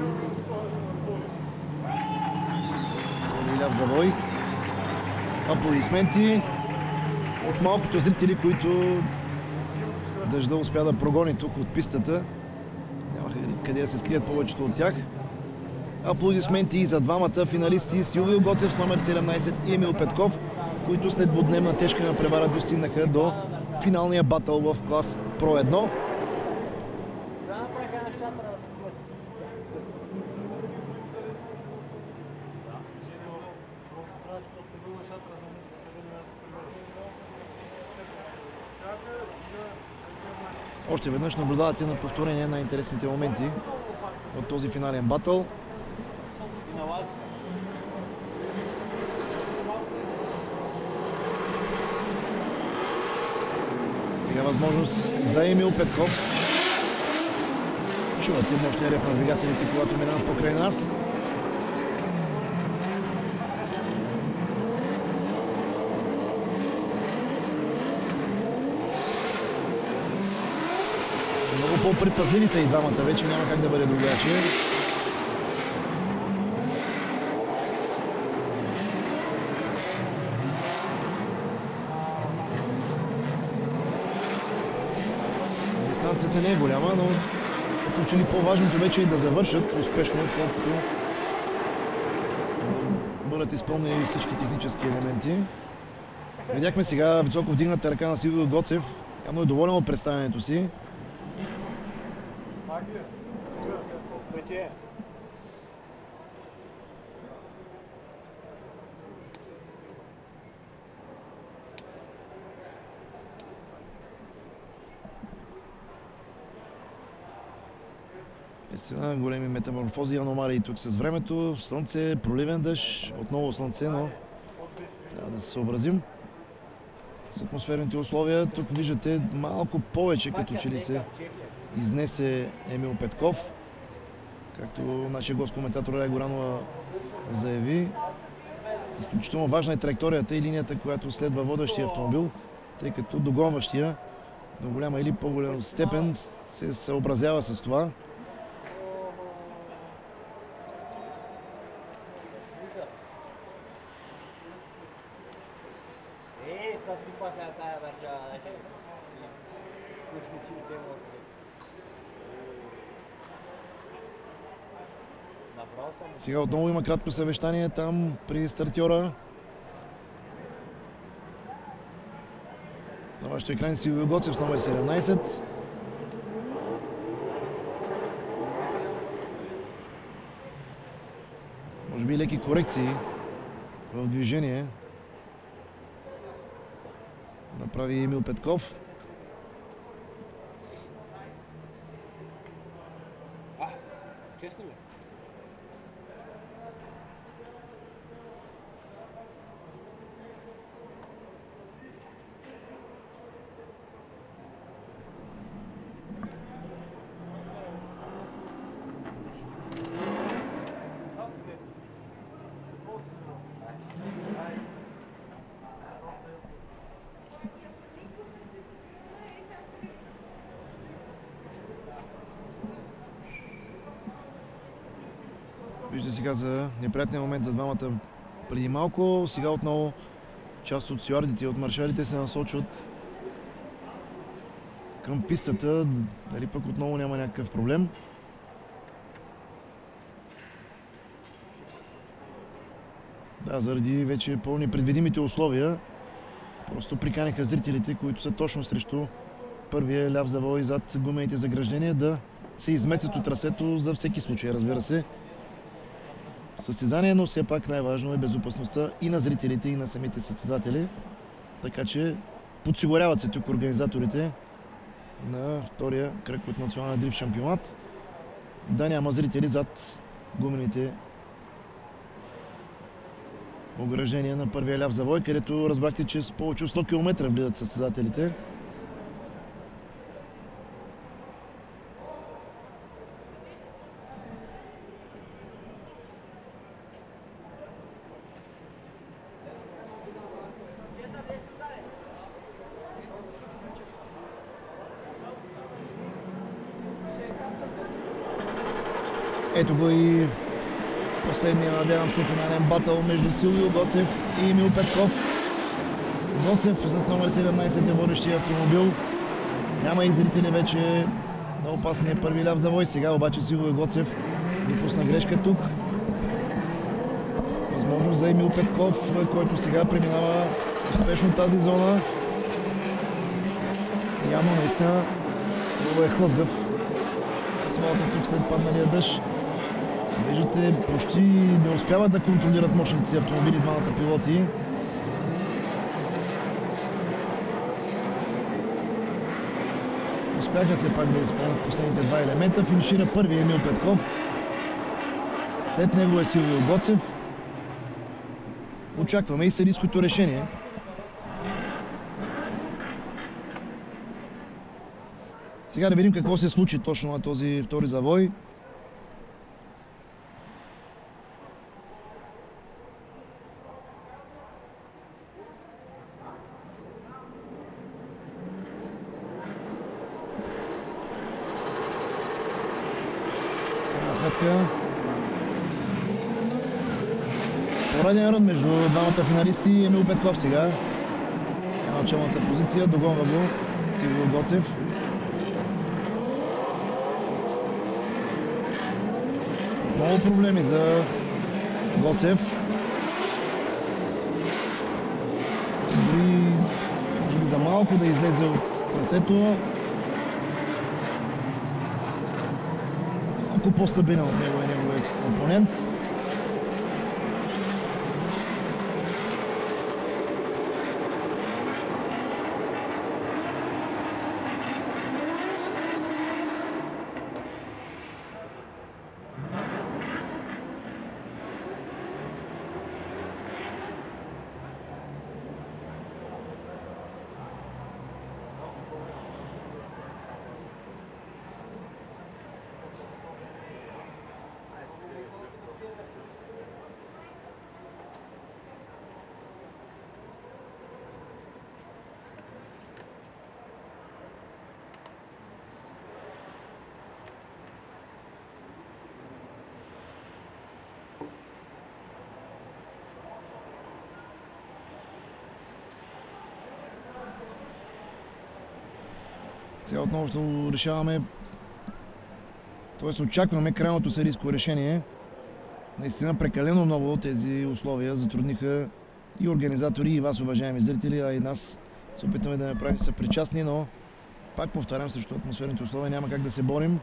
ляв завой. Аплодисменти от малкото зрители, които дъжда успя да прогони тук от пистата. Нямаха къде да се скрият повечето от тях. Аплодисменти и за двамата финалисти Силвио Гоцев с номер 17 и Емил Петков, които след двудневна тежка надпревара достигнаха до финалния батъл в клас Pro 1. Още веднъж наблюдавате на повторение на интересните моменти от този финален батъл. Сега възможност за Емил Петков. Чувате мощния рев на двигателите, когато минават покрай нас. Много по-предпазливи са и двамата вече, няма как да бъде другаче. Дистанцията не е голяма, но като че ли по-важното вече е да завършат успешно, отколкото да бъдат изпълнени всички технически елементи. Видяхме сега високо вдигната ръка на Силвио Гоцев. Явно е доволен от представянето си. Естествено, големи метаморфози и аномалии тук с времето. Слънце, проливен дъжд, отново слънце, но трябва да се съобразим с атмосферните условия. Тук виждате малко повече, като че ли се изнесе Емил Петков. Както нашия гост-коментатор Рая Горанова заяви, изключително важна е траекторията и линията, която следва водещия автомобил, тъй като догонващия до голяма или по-голяма степен се съобразява с това. Сега отново има кратко съвещание там при стартьора. На вашите екрани Силвио Гоцев с номер 17. Може би леки корекции в движение направи Емил Петков. Честно ли? Вижда сега за неприятния момент за двамата преди малко. Сега отново част от стюардите и от маршалите се насочват към пистата. Дали пък отново няма някакъв проблем. Да, заради вече по-непредвидимите условия просто приканиха зрителите, които са точно срещу първия ляв завой зад гумените заграждения да се изместят от трасето за всеки случай, разбира се. Състезание, но все пак най-важно е безопасността и на зрителите, и на самите състезатели. Така че подсигуряват се тук организаторите на втория кръг от националния дрифт шампионат да няма зрители зад гумените ограждения на първия ляв завой, където разбрахте, че с повече от 100 км влизат състезателите. Ето го и последния, надявам се, финален батъл между Силвио Гоцев и Емил Петков. Гоцев с номер 17 е водещия автомобил. Няма и зрители вече на опасния първи ляв завой. Сега обаче Силвио Гоцев допусна грешка тук. Възможност за Емил Петков, който сега преминава успешно тази зона. Явно наистина много е хлъзгав асфалта тук след падналия дъжд. Виждате, почти не успяват да контролират мощните си автомобили двамата пилоти. Успяха се пак да изпълнят последните два елемента. Финишира първи Емил Петков. След него е Силвио Гоцев. Очакваме и съдийското решение. Сега да видим какво се случи точно на този втори завой. Пореден рън между двамата финалисти и Емил Петков сега е на началната позиция. Догонва го Силвио Гоцев. Много проблеми за Гоцев. Дори може би за малко да излезе от трасето. Малко по-стабилен от него е неговият опонент. Сега отново ще решаваме, т.е. очакваме крайното съдийско решение. Наистина прекалено много от тези условия затрудниха и организатори, и вас, уважаеми зрители, а и нас се опитаме да направим съпричастни, но пак повтарям, срещу атмосферните условия няма как да се борим.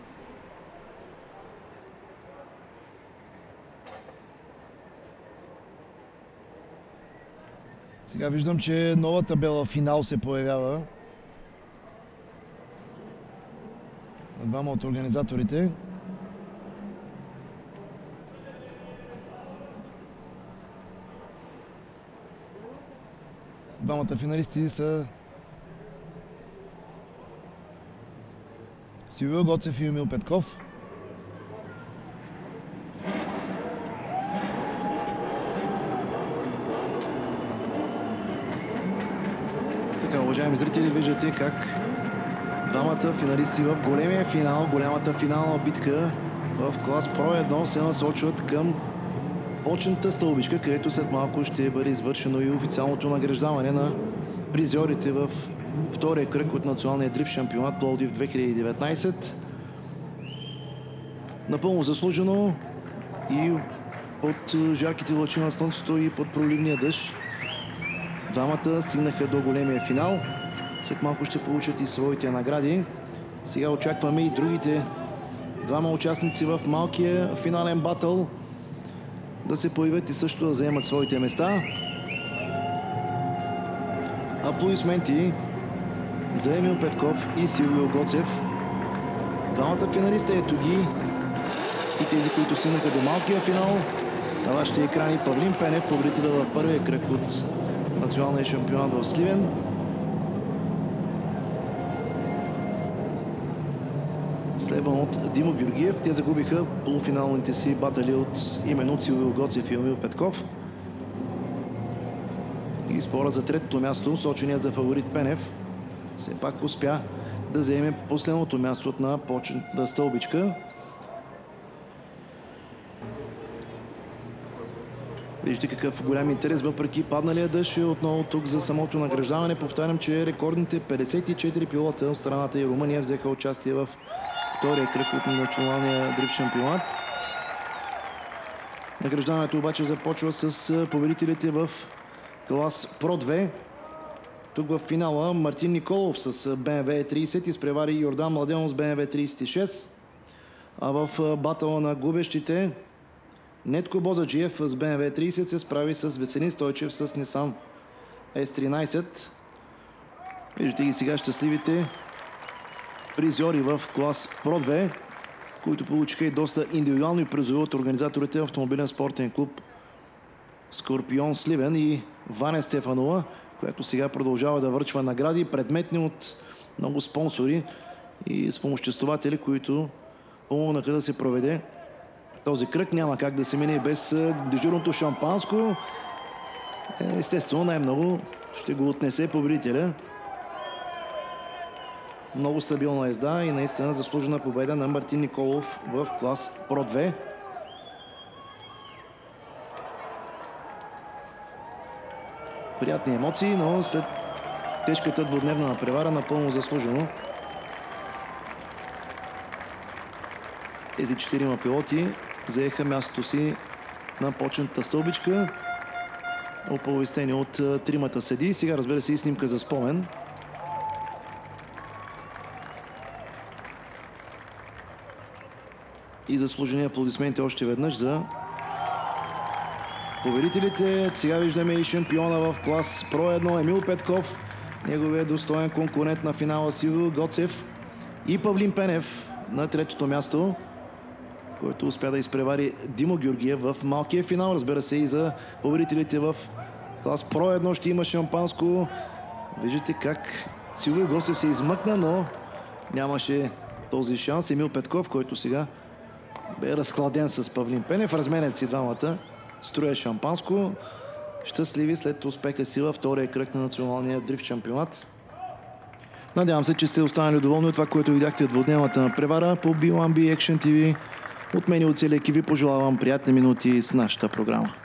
Сега виждам, че нова табела финал се появява на двама от организаторите. Двамата финалисти са Силвио Гоцев и Емил Петков. Така, уважаеми зрители, виждате как двамата финалисти в големия финал, голямата финална битка в клас Pro 1 се насочват към почната стълбичка, където след малко ще бъде извършено и официалното награждаване на призьорите в втория кръг от националния дрифт шампионат Пловдив 2019. Напълно заслужено и под жарките лъчи на слънцето и под проливния дъжд. Двамата стигнаха до големия финал. След малко ще получат и своите награди. Сега очакваме и другите двама участници в малкия финален батъл да се появят и също да заемат своите места. Аплодисменти за Емил Петков и Силвио Гоцев. Двамата финалисти, ето ги и тези, които стигнаха до малкия финал. На вашите екрани Павлин Пенев, победителя в първия кръг от националния шампионат в Сливен. Следван от Димо Георгиев. Те загубиха полуфиналните си батали от именно Силвио Гоцев и Емил Петков. И спора за третото място, сочения за фаворит Пенев, все пак успя да заеме последното място на почетната стълбичка. Вижте какъв голям интерес въпреки падналия дъжд отново тук за самото награждаване. Повтарям, че рекордните 54 пилота от страната и Румъния взеха участие в втория кръг от националния дрифт шампионат. Награждаването обаче започва с победителите в клас Pro 2. Тук в финала Мартин Николов с BMW 30 изпревари Йордан Младенов с BMW 36. А в батъла на губещите Нетко Бозаджиев с BMW 30 се справи с Веселин Стойчев с Nissan S13. Виждате ги сега щастливите призьори в клас Pro 2, които получиха и доста индивидуални призови от организаторите автомобилен спортен клуб Скорпион Сливен и Ваня Стефанова, която сега продължава да връчва награди, предметни от много спонсори и спомоществователи, които помогнаха да се проведе този кръг. Няма как да се мине без дежурното шампанско. Естествено, най-много ще го отнесе победителя. Много стабилна езда и наистина заслужена победа на Мартин Николов в клас Pro 2. Приятни емоции, но след тежката двудневна надпревара напълно заслужено. Тези 4 пилоти заеха мястото си на почетната стълбичка, оповестени от 3 съдии. Сега, разбира се, и снимка за спомен. И заслужени аплодисменти още веднъж за победителите. Сега виждаме и шампиона в клас Pro 1 Емил Петков, неговият достоен конкурент на финала Силвио Гоцев и Павлин Пенев на третото място, който успя да изпревари Димо Георгиев в малкия финал. Разбира се, и за победителите в клас Pro 1 ще има шампанско. Виждате как Силвио Гоцев се измъкна, но нямаше този шанс. Емил Петков, който сега бе разхладен с Павлин Пенев. Разменят си двамата. Строя шампанско. Щастливи след успеха си във втория кръг на националния дрифт шампионат. Надявам се, че сте останали доволни от това, което видяхте от двудневната надпревара по B1B Action TV. От мен и от целия екип ви пожелавам приятни минути с нашата програма.